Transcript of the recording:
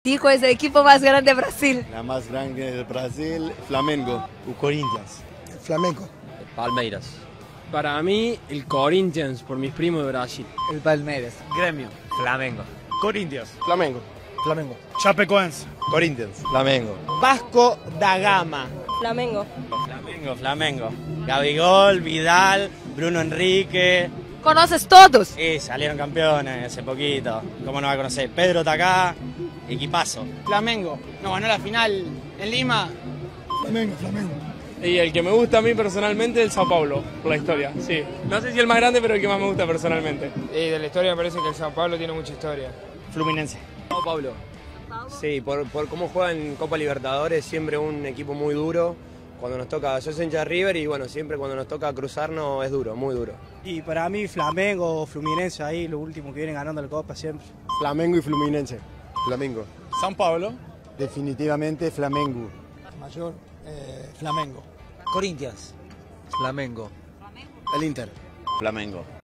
Dijo es el equipo más grande de Brasil. La más grande de Brasil, Flamengo. O Corinthians. Flamengo. Palmeiras. Para mí, el Corinthians, por mis primos de Brasil. El Palmeiras. Gremio. Flamengo. Corinthians. Flamengo. Flamengo. Chapecoense. Corinthians. Flamengo. Vasco da Gama. Flamengo. Flamengo. Gabigol, Vidal, Bruno Enrique. ¿Conoces todos? Salieron campeones hace poquito. ¿Cómo no va a conocer? Pedro Tacá, equipazo. Flamengo. Nos ganó la final en Lima. Flamengo. Y el que me gusta a mí personalmente es el Sao Paulo, por la historia, sí. No sé si el más grande, pero el que más me gusta personalmente. De la historia me parece que el Sao Paulo tiene mucha historia. Fluminense. Sao Paulo. Sí, por cómo juega en Copa Libertadores, siempre un equipo muy duro. Cuando nos toca, yo soy hincha de River y bueno, siempre cuando nos toca cruzarnos es duro, muy duro. Y para mí Flamengo o Fluminense ahí, lo último que vienen ganando la Copa siempre. Flamengo y Fluminense. Flamengo. San Pablo. Definitivamente Flamengo. Mayor, Flamengo. Corinthians. Flamengo. El Inter. Flamengo.